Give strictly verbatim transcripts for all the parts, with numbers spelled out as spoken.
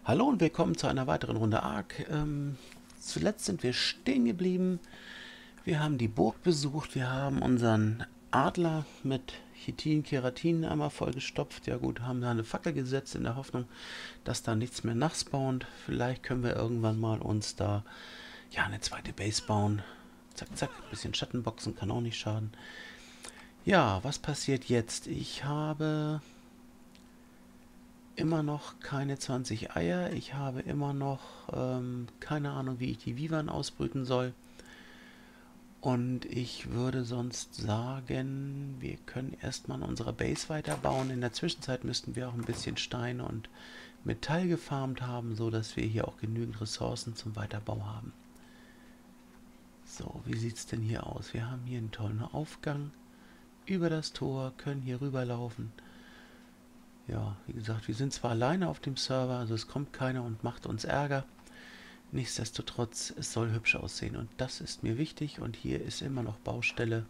Hallo und willkommen zu einer weiteren Runde Ark. Ähm, zuletzt sind wir stehen geblieben. Wir haben die Burg besucht. Wir haben unseren Adler mit Chitin, Keratin einmal vollgestopft. Ja gut, haben da eine Fackel gesetzt in der Hoffnung, dass da nichts mehr nachspawnt. Vielleicht können wir irgendwann mal uns da ja eine zweite Base bauen. Zack, zack, ein bisschen Schattenboxen kann auch nicht schaden. Ja, was passiert jetzt? Ich habe immer noch keine zwanzig Eier. Ich habe immer noch ähm, keine Ahnung, wie ich die Vivern ausbrüten soll. Und ich würde sonst sagen, wir können erstmal an unserer Base weiterbauen. In der Zwischenzeit müssten wir auch ein bisschen Steine und Metall gefarmt haben, so dass wir hier auch genügend Ressourcen zum Weiterbau haben. So, wie sieht es denn hier aus? Wir haben hier einen tollen Aufgang über das Tor, können hier rüberlaufen. Ja, wie gesagt, wir sind zwar alleine auf dem Server, also es kommt keiner und macht uns Ärger. Nichtsdestotrotz, es soll hübsch aussehen und das ist mir wichtig und hier ist immer noch Baustelle.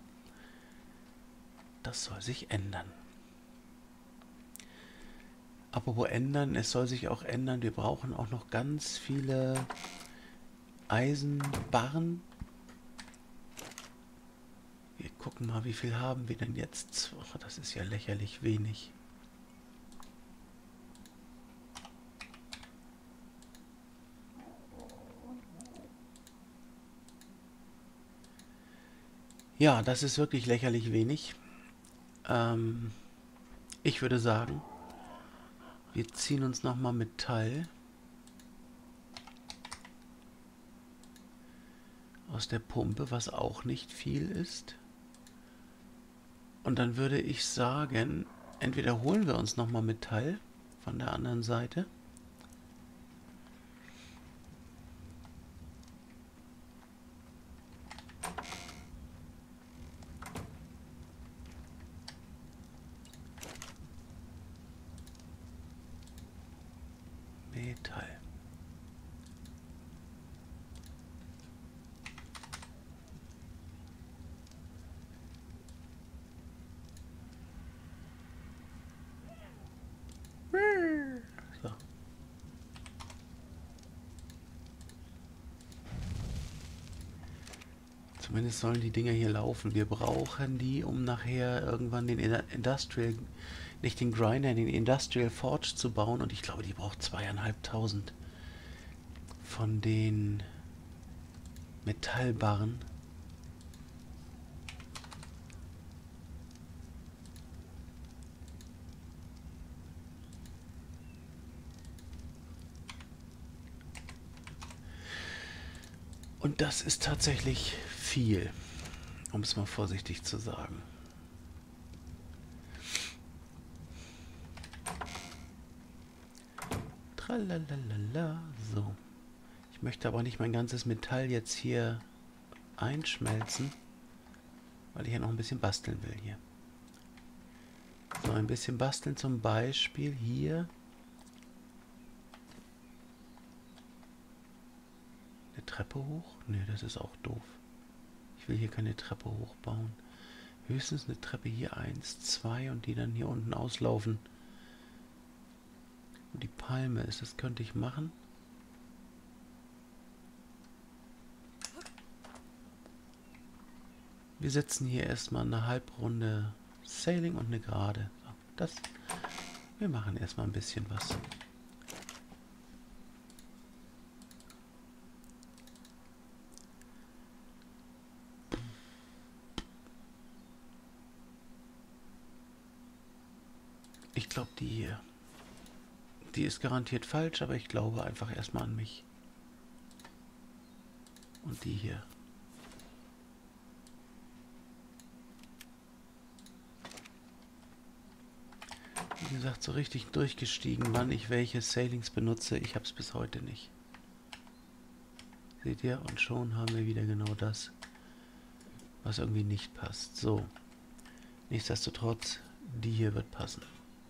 Das soll sich ändern. Apropos ändern, es soll sich auch ändern. Wir brauchen auch noch ganz viele Eisenbarren. Wir gucken mal, wie viel haben wir denn jetzt? Oh, das ist ja lächerlich wenig. Ja, das ist wirklich lächerlich wenig. Ähm, ich würde sagen, wir ziehen uns nochmal Metall aus der Pumpe, was auch nicht viel ist. Und dann würde ich sagen, entweder holen wir uns nochmal Metall von der anderen Seite. Metall. So. Zumindest sollen die Dinger hier laufen. Wir brauchen die, um nachher irgendwann den Industrial, nicht den Grinder, den Industrial Forge zu bauen. Und ich glaube, die braucht zweieinhalbtausend von den Metallbarren. Und das ist tatsächlich viel, um es mal vorsichtig zu sagen. Tralalala. So. Ich möchte aber nicht mein ganzes Metall jetzt hier einschmelzen, weil ich ja noch ein bisschen basteln will hier. So, ein bisschen basteln zum Beispiel hier. Eine Treppe hoch? Ne, das ist auch doof. Ich will hier keine Treppe hochbauen. Höchstens eine Treppe hier eins, zwei und die dann hier unten auslaufen. Und die Palme ist, das könnte ich machen. Wir setzen hier erstmal eine Halbrunde Sailing und eine Gerade. So, das. Wir machen erstmal ein bisschen was. Ich glaube, die hier. Die ist garantiert falsch, aber ich glaube einfach erstmal an mich. Und die hier. Wie gesagt, so richtig durchgestiegen, wann ich welche Sailings benutze, ich habe es bis heute nicht. Seht ihr? Und schon haben wir wieder genau das, was irgendwie nicht passt. So. Nichtsdestotrotz, die hier wird passen.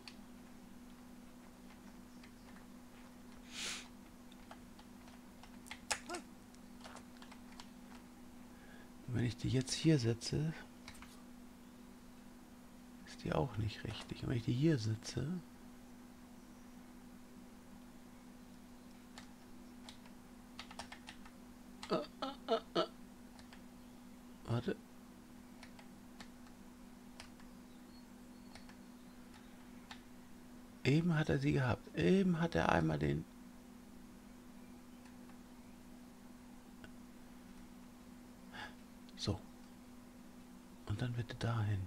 Und wenn ich die jetzt hier setze, ist die auch nicht richtig. Und wenn ich die hier setze, Eben hat er sie gehabt. Eben hat er einmal den... So. Und dann bitte dahin.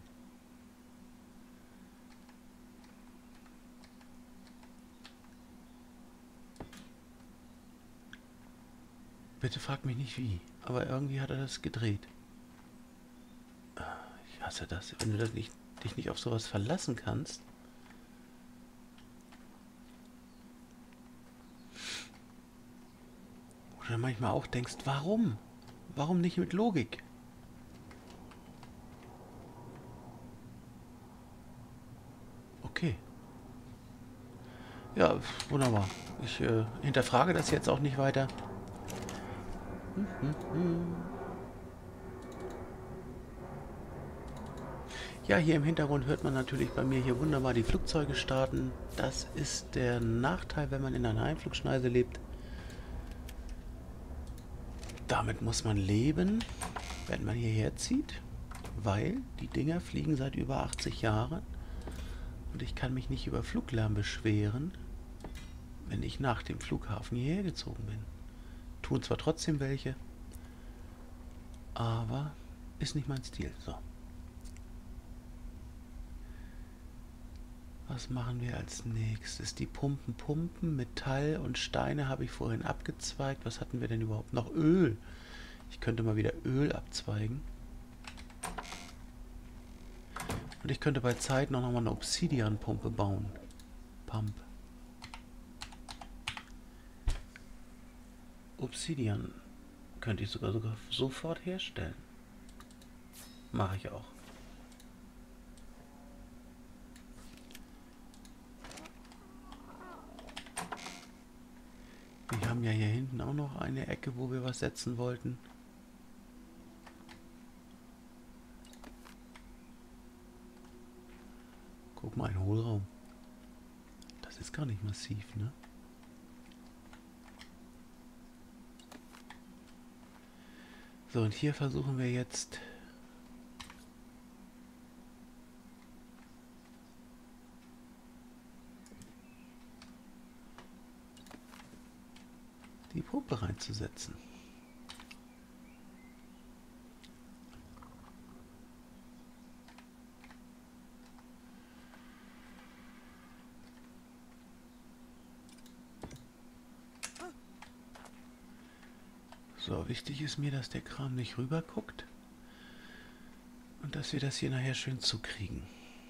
Bitte frag mich nicht wie. Aber irgendwie hat er das gedreht. Ich hasse das. Wenn du das nicht, dich nicht auf sowas verlassen kannst. Oder manchmal auch denkst, warum? Warum nicht mit Logik? Okay. Ja, wunderbar. Ich äh, hinterfrage das jetzt auch nicht weiter. Hm, hm, hm. Ja, hier im Hintergrund hört man natürlich bei mir hier wunderbar die Flugzeuge starten. Das ist der Nachteil, wenn man in einer Einflugschneise lebt. Damit muss man leben, wenn man hierher zieht, weil die Dinger fliegen seit über achtzig Jahren und ich kann mich nicht über Fluglärm beschweren, wenn ich nach dem Flughafen hierher gezogen bin. Tun zwar trotzdem welche, aber ist nicht mein Stil. So. Was machen wir als nächstes? Die Pumpen pumpen. Metall und Steine habe ich vorhin abgezweigt. Was hatten wir denn überhaupt noch? Öl. Ich könnte mal wieder Öl abzweigen. Und ich könnte bei Zeit noch mal eine Obsidian-Pumpe bauen. Pump. Obsidian könnte ich sogar, sogar sofort herstellen. Mache ich auch. Wir haben ja hier hinten auch noch eine Ecke, wo wir was setzen wollten. Guck mal, ein Hohlraum. Das ist gar nicht massiv, ne? So, und hier versuchen wir jetzt die Pumpe reinzusetzen. So, wichtig ist mir, dass der Kram nicht rüber guckt und dass wir das hier nachher schön zukriegen.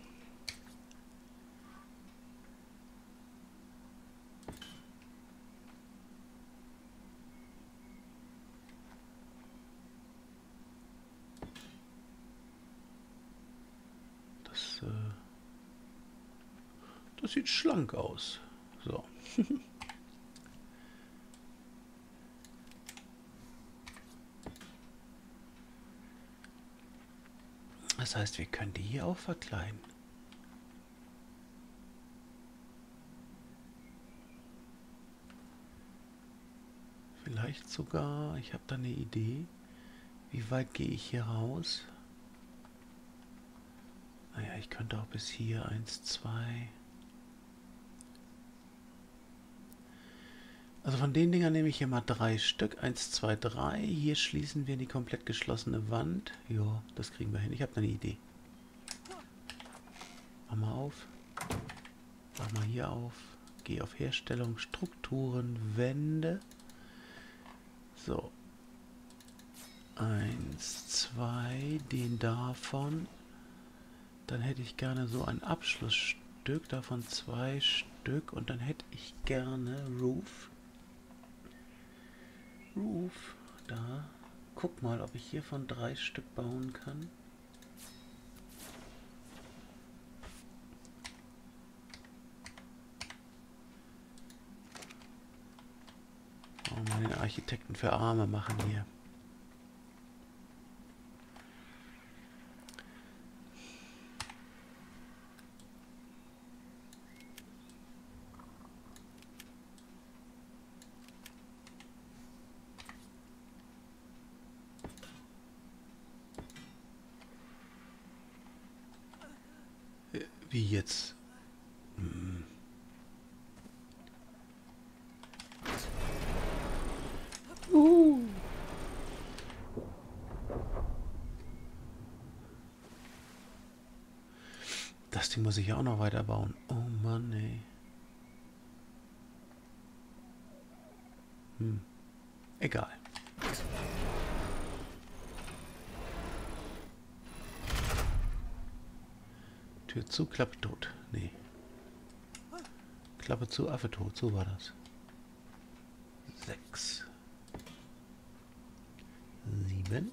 Das, äh, das sieht schlank aus. So. Das heißt, wir können die hier auch verkleiden. Vielleicht sogar, ich habe da eine Idee. Wie weit gehe ich hier raus? Naja, ich könnte auch bis hier eins, zwei. Also von den Dingern nehme ich hier mal drei Stück. eins, zwei, drei. Hier schließen wir die komplett geschlossene Wand. Ja, das kriegen wir hin. Ich habe da eine Idee. Mach mal auf. Mach mal hier auf. Geh auf Herstellung, Strukturen, Wände. So. Eins, zwei, den davon. Dann hätte ich gerne so ein Abschlussstück, davon zwei Stück. Und dann hätte ich gerne Roof. Roof, da. Guck mal, ob ich hiervon drei Stück bauen kann. Oh, mal den Architekten für Arme machen hier. Wie jetzt? Hm. Ding muss ich ja auch noch weiterbauen. Oh Mann, ey. Hm. Egal. Tür zu, Klappe tot. Nee. Klappe zu, Affe tot. So war das. Sechs. Sieben.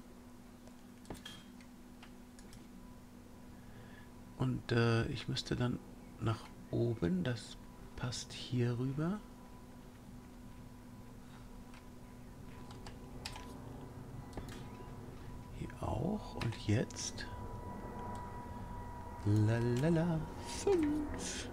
Und äh, ich müsste dann nach oben. Das passt hier rüber. Hier auch. Und jetzt... Lalala, fünf.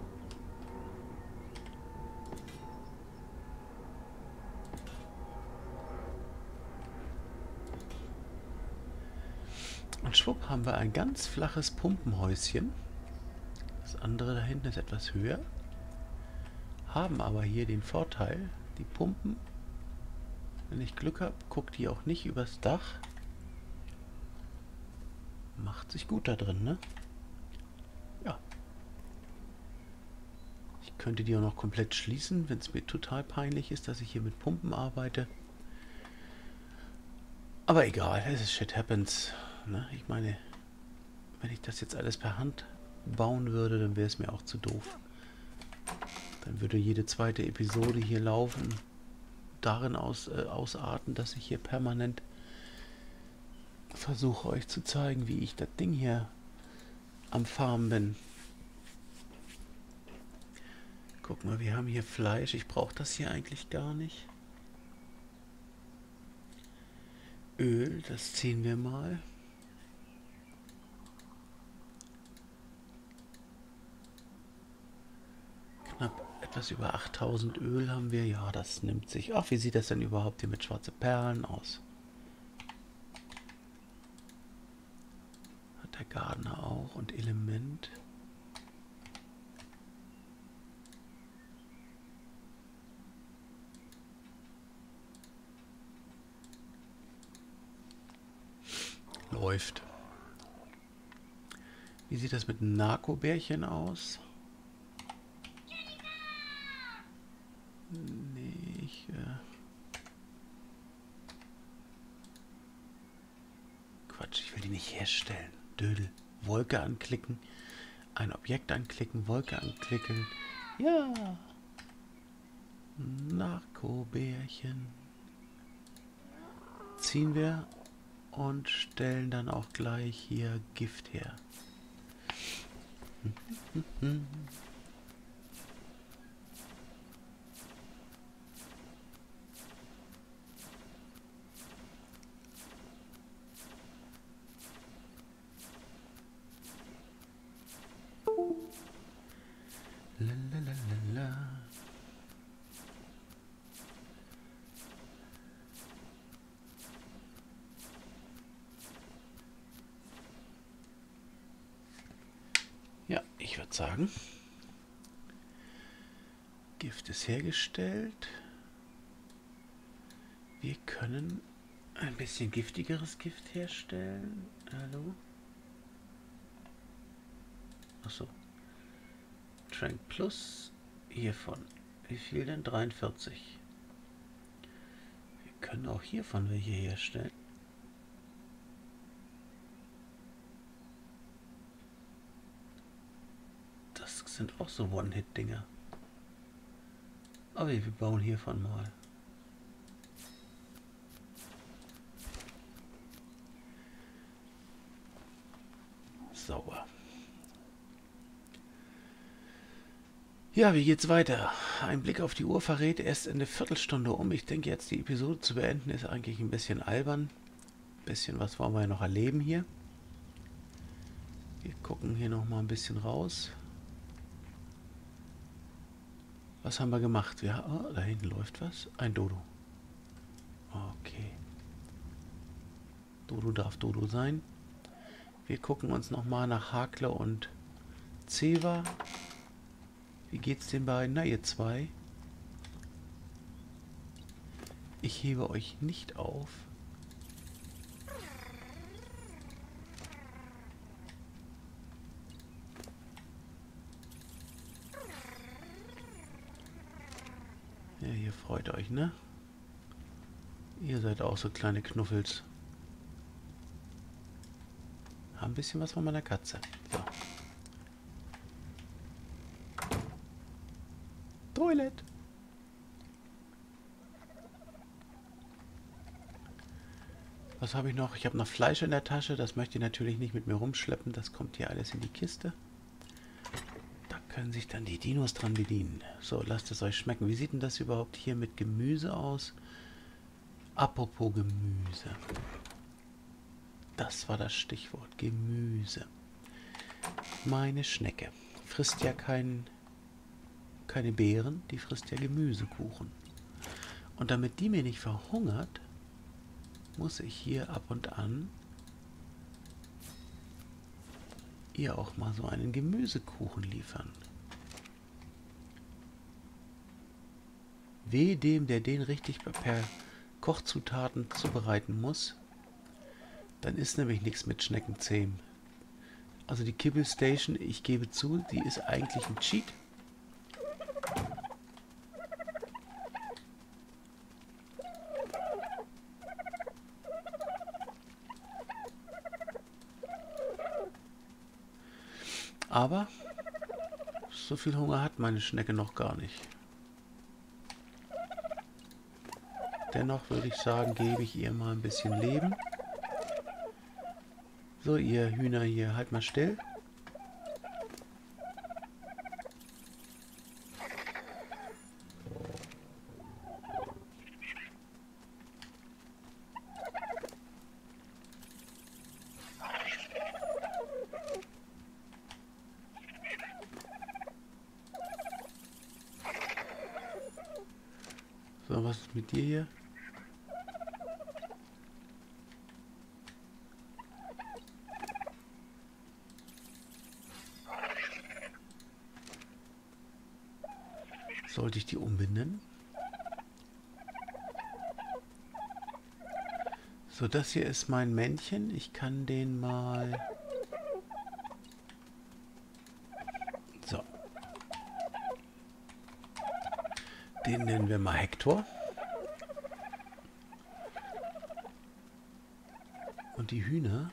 Und schwupp haben wir ein ganz flaches Pumpenhäuschen. Das andere da hinten ist etwas höher. Haben aber hier den Vorteil, die Pumpen, wenn ich Glück habe, guckt die auch nicht übers Dach. Macht sich gut da drin, ne? Ja. Ich könnte die auch noch komplett schließen, wenn es mir total peinlich ist, dass ich hier mit Pumpen arbeite. Aber egal, es ist shit happens. Ne? Ich meine, wenn ich das jetzt alles per Hand bauen würde, dann wäre es mir auch zu doof. Dann würde jede zweite Episode hier laufen, darin aus, äh, ausarten, dass ich hier permanent versuche euch zu zeigen, wie ich das Ding hier am Farmen bin. Guck mal, wir haben hier Fleisch. Ich brauche das hier eigentlich gar nicht. Öl, das ziehen wir mal. Knapp etwas über achttausend Öl haben wir. Ja, das nimmt sich. Ach, wie sieht das denn überhaupt hier mit schwarzen Perlen aus? Hat der Gardner auch. Und Element. Läuft. Wie sieht das mit Narkobärchen aus? Nee, ich... Äh Quatsch, ich will die nicht herstellen. Dödel. Wolke anklicken. Ein Objekt anklicken. Wolke anklicken. Ja. Narkobärchen. Ziehen wir und stellen dann auch gleich hier Gift her. Lalalala. Ja, ich würde sagen, Gift ist hergestellt. Wir können ein bisschen giftigeres Gift herstellen. Hallo? Achso. Trank Plus hiervon. Wie viel denn? dreiundvierzig. Wir können auch hiervon welche herstellen. Das sind auch so One-Hit-Dinger. Aber wir bauen hiervon mal. Sauber. Ja, wie geht's weiter? Ein Blick auf die Uhr verrät erst in eine Viertelstunde um. Ich denke jetzt, die Episode zu beenden ist eigentlich ein bisschen albern. Ein bisschen was wollen wir ja noch erleben hier. Wir gucken hier noch mal ein bisschen raus. Was haben wir gemacht? Wir, oh, da hinten läuft was. Ein Dodo. Okay. Dodo darf Dodo sein. Wir gucken uns noch mal nach Hakle und Ceva. Wie geht's den beiden? Na, ihr zwei. Ich hebe euch nicht auf. Ja, ihr freut euch, ne? Ihr seid auch so kleine Knuffels. Haben ein bisschen was von meiner Katze. So. Toilette. Was habe ich noch? Ich habe noch Fleisch in der Tasche. Das möchte ich natürlich nicht mit mir rumschleppen. Das kommt hier alles in die Kiste. Da können sich dann die Dinos dran bedienen. So, lasst es euch schmecken. Wie sieht denn das überhaupt hier mit Gemüse aus? Apropos Gemüse. Das war das Stichwort. Gemüse. Meine Schnecke frisst ja kein, keine Beeren, die frisst ja Gemüsekuchen. Und damit die mir nicht verhungert, muss ich hier ab und an ihr auch mal so einen Gemüsekuchen liefern. Weh dem, der den richtig per Kochzutaten zubereiten muss, dann ist nämlich nichts mit Schneckenzähm. Also die Kibbelstation, ich gebe zu, die ist eigentlich ein Cheat. Aber so viel Hunger hat meine Schnecke noch gar nicht. Dennoch würde ich sagen, gebe ich ihr mal ein bisschen Leben. So, ihr Hühner hier, halt mal still. So, was ist mit dir hier? Sollte ich die umbenennen? So, das hier ist mein Männchen. Ich kann den mal... So. Den nennen wir mal Hector. Und die Hühner...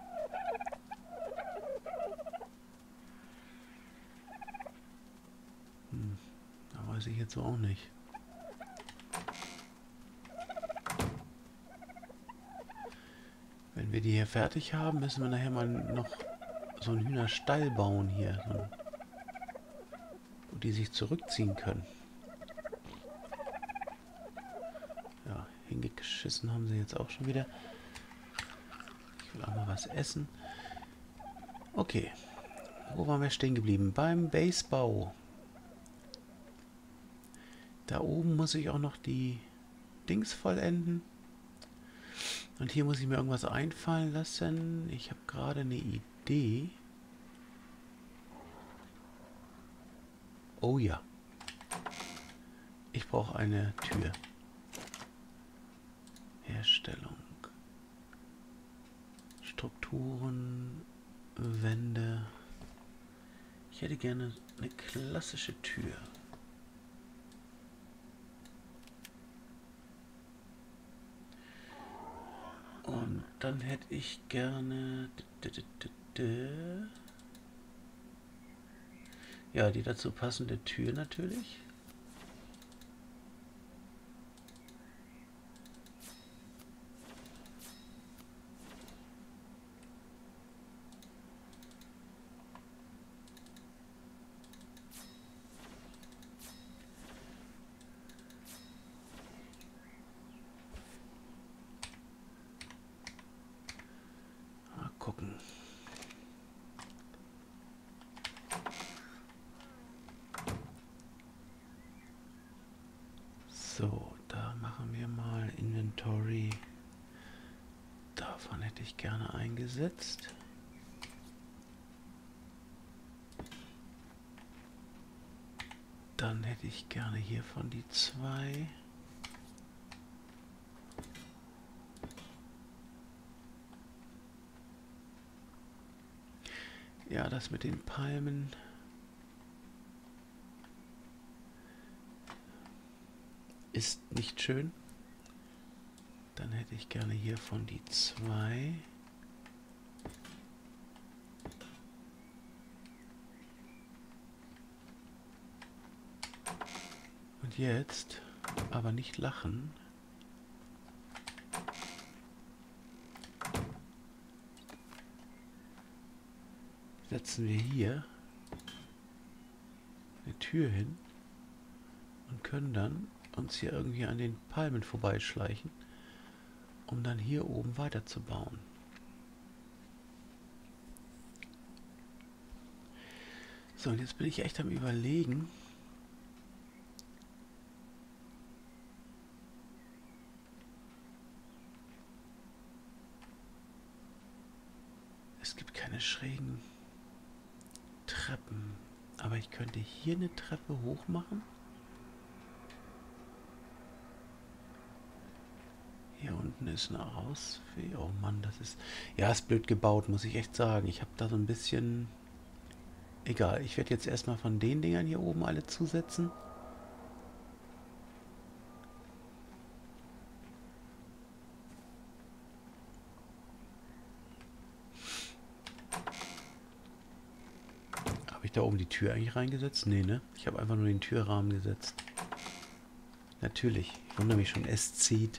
Hm, da weiß ich jetzt so auch nicht. Wenn wir die hier fertig haben, müssen wir nachher mal noch so einen Hühnerstall bauen hier. So, wo die sich zurückziehen können. Ja, hingeschissen haben sie jetzt auch schon wieder. Ich will auch mal was essen. Okay. Wo waren wir stehen geblieben? Beim Basebau. Da oben muss ich auch noch die Dings vollenden. Und hier muss ich mir irgendwas einfallen lassen. Ich habe gerade eine Idee. Oh ja. Ich brauche eine Tür. Herstellung. Strukturen. Wände. Ich hätte gerne eine klassische Tür. Und dann hätte ich gerne... Ja, die dazu passende Tür natürlich. Gucken. So, da machen wir mal Inventory. Davon hätte ich gerne eingesetzt. Dann hätte ich gerne hiervon die zwei. Ja, das mit den Palmen. ist nicht schön. Dann hätte ich gerne hiervon die zwei. Und jetzt aber nicht lachen. Setzen wir hier eine Tür hin und können dann uns hier irgendwie an den Palmen vorbeischleichen, um dann hier oben weiterzubauen. So, und jetzt bin ich echt am Überlegen. Es gibt keine schrägen Treppen, aber ich könnte hier eine Treppe hoch machen. Hier unten ist eine Ausweg. Oh Mann, das ist... Ja, ist blöd gebaut, muss ich echt sagen. Ich habe da so ein bisschen... Egal, ich werde jetzt erstmal von den Dingern hier oben alle zusetzen. Habe ich da oben die Tür eigentlich reingesetzt? Nee, ne? Ich habe einfach nur den Türrahmen gesetzt. Natürlich. Ich wundere mich schon, es zieht.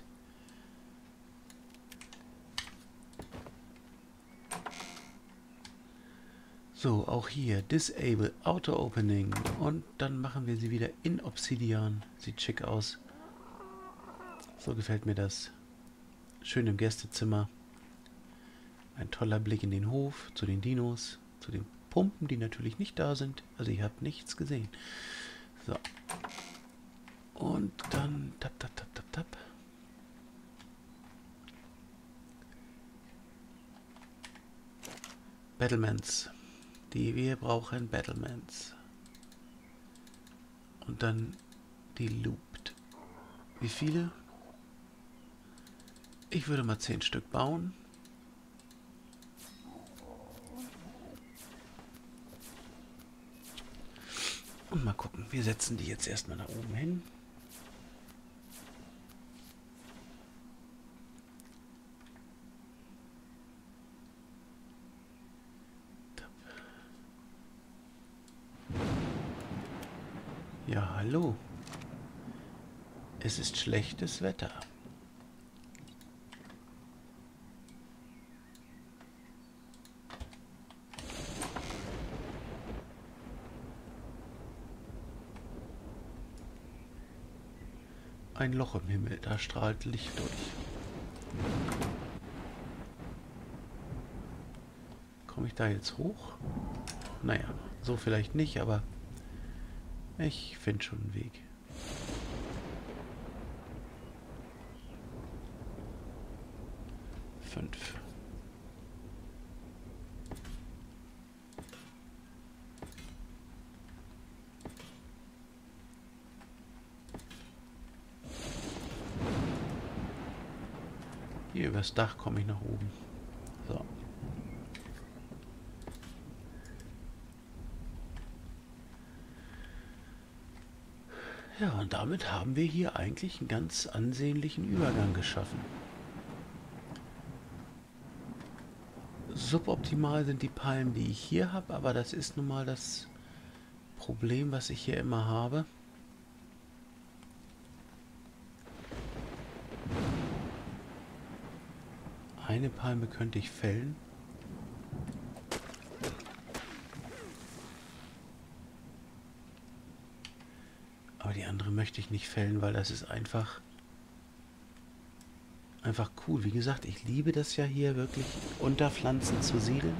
So, auch hier, Disable, Auto Opening. Und dann machen wir sie wieder in Obsidian. Sieht schick aus. So gefällt mir das. Schön im Gästezimmer. Ein toller Blick in den Hof, zu den Dinos, zu den Pumpen, die natürlich nicht da sind. Also ihr habt nichts gesehen. So. Und dann tap, tap, tap, tap, tap. Battlements. Die wir brauchen Battlements. Und dann die Looped. Wie viele? Ich würde mal zehn Stück bauen. Und mal gucken. Wir setzen die jetzt erstmal da oben hin. Ja, hallo. Es ist schlechtes Wetter. Ein Loch im Himmel, da strahlt Licht durch. Komme ich da jetzt hoch? Naja, so vielleicht nicht, aber ich finde schon einen Weg. Fünf. Hier übers Dach komme ich nach oben. So. Ja, und damit haben wir hier eigentlich einen ganz ansehnlichen Übergang geschaffen. Suboptimal sind die Palmen, die ich hier habe, aber das ist nun mal das Problem, was ich hier immer habe. Eine Palme könnte ich fällen. Aber die andere möchte ich nicht fällen, weil das ist einfach einfach cool. Wie gesagt, ich liebe das ja hier wirklich, unter Pflanzen zu siedeln.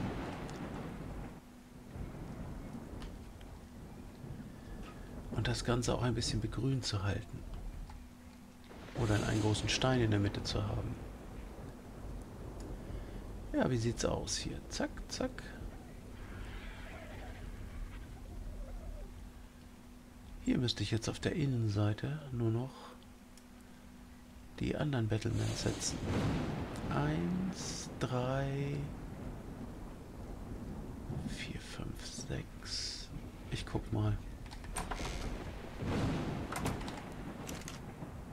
Und das Ganze auch ein bisschen begrünt zu halten. Oder einen großen Stein in der Mitte zu haben. Ja, wie sieht's aus hier? Zack, zack. Hier müsste ich jetzt auf der Innenseite nur noch die anderen Battlements setzen. Eins, drei, vier, fünf, sechs. Ich guck mal.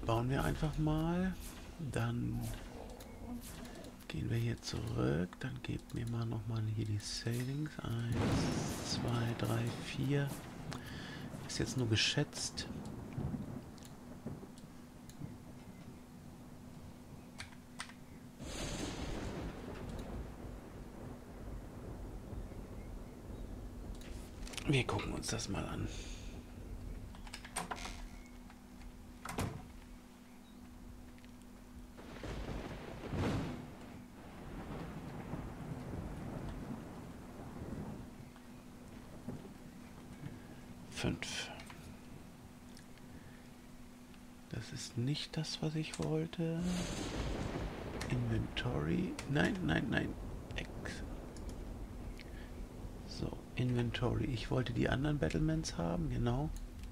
bauen wir einfach mal. Dann gehen wir hier zurück. Dann gebt mir mal nochmal hier die Sailings. Eins, zwei, drei, vier. Ist jetzt nur geschätzt. Wir gucken uns das mal an. Fünf. Das ist nicht das, was ich wollte. Inventory. Nein, nein, nein. Ex. So, Inventory. Ich wollte die anderen Battlements haben, genau.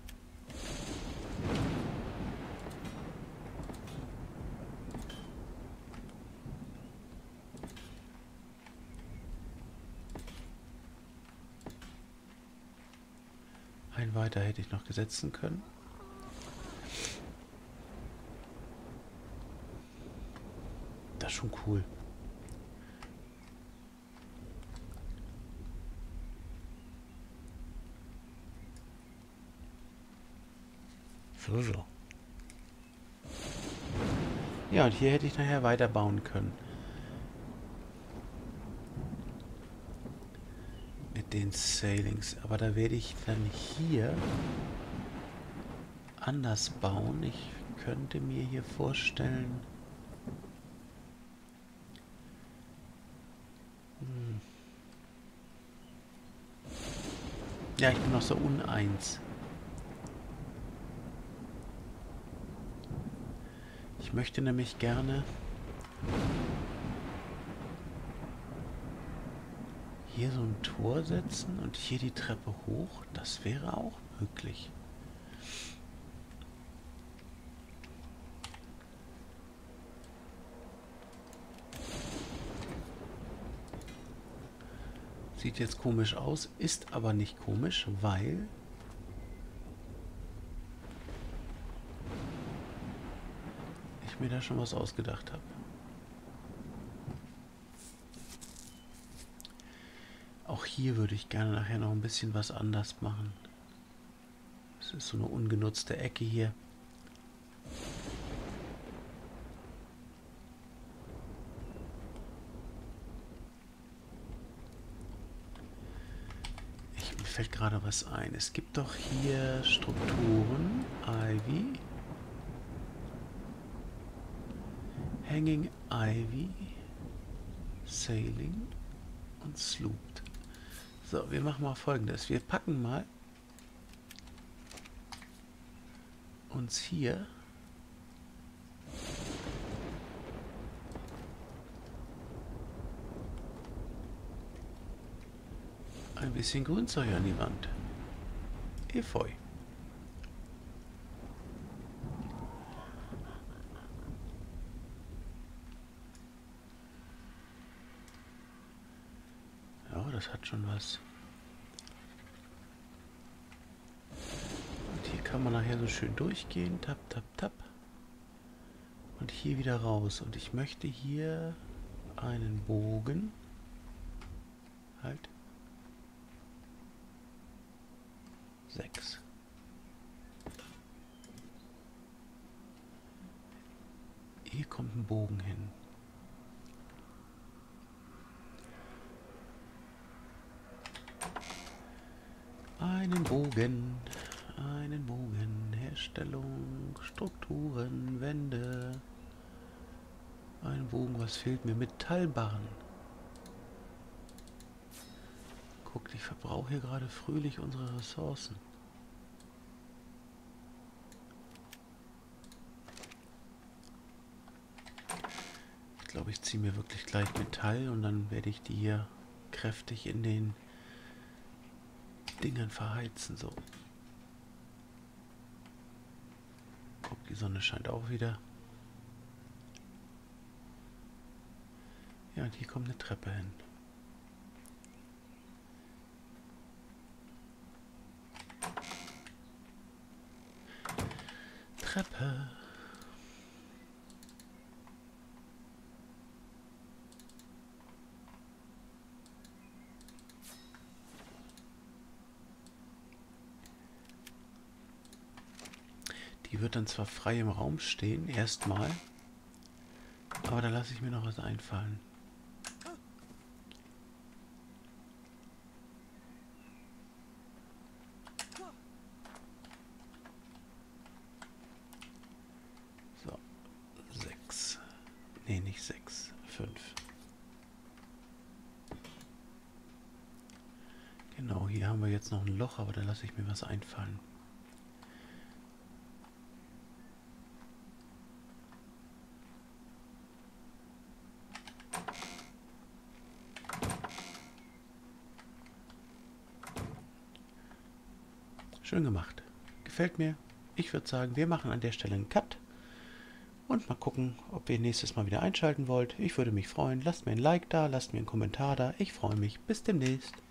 Ein weiter hätte ich noch gesetzen können. Das ist schon cool. So, so. Ja, und hier hätte ich nachher weiterbauen können. Mit den Sailings. Aber da werde ich dann hier anders bauen. Ich könnte mir hier vorstellen... Hm. Ja, ich bin noch so uneins. Ich möchte nämlich gerne hier so ein Tor setzen und hier die Treppe hoch. Das wäre auch möglich. Sieht jetzt komisch aus, ist aber nicht komisch, weil ich mir da schon was ausgedacht habe. Auch hier würde ich gerne nachher noch ein bisschen was anders machen. Es ist so eine ungenutzte Ecke hier. Ich, mir fällt gerade was ein. Es gibt doch hier Strukturen. Ivy. Hanging Ivy. Sailing. Und Slooped. So, wir machen mal Folgendes. Wir packen mal uns hier ein bisschen Grünzeug an die Wand. Efeu. Ja, das hat schon was. Und hier kann man nachher so schön durchgehen. Tap, tap, tap. Und hier wieder raus. Und ich möchte hier einen Bogen. Halt. Sechs. Hier kommt ein Bogen hin. Einen Bogen, einen Bogen, Herstellung, Strukturen, Wände. Ein Bogen, was fehlt mir? Metallbarren. Guckt, ich verbrauche hier gerade fröhlich unsere Ressourcen. Ich glaube, ich ziehe mir wirklich gleich Metall und dann werde ich die hier kräftig in den Dingern verheizen. So. Guck, die Sonne scheint auch wieder. Ja, und hier kommt eine Treppe hin. Treppe. wird dann zwar frei im Raum stehen, erstmal, aber da lasse ich mir noch was einfallen. So, sechs. Nee, nicht sechs, fünf. Genau, hier haben wir jetzt noch ein Loch, aber da lasse ich mir was einfallen. Schön gemacht. Gefällt mir. Ich würde sagen, wir machen an der Stelle einen Cut und mal gucken, ob ihr nächstes Mal wieder einschalten wollt. Ich würde mich freuen. Lasst mir ein Like da, lasst mir einen Kommentar da. Ich freue mich. Bis demnächst.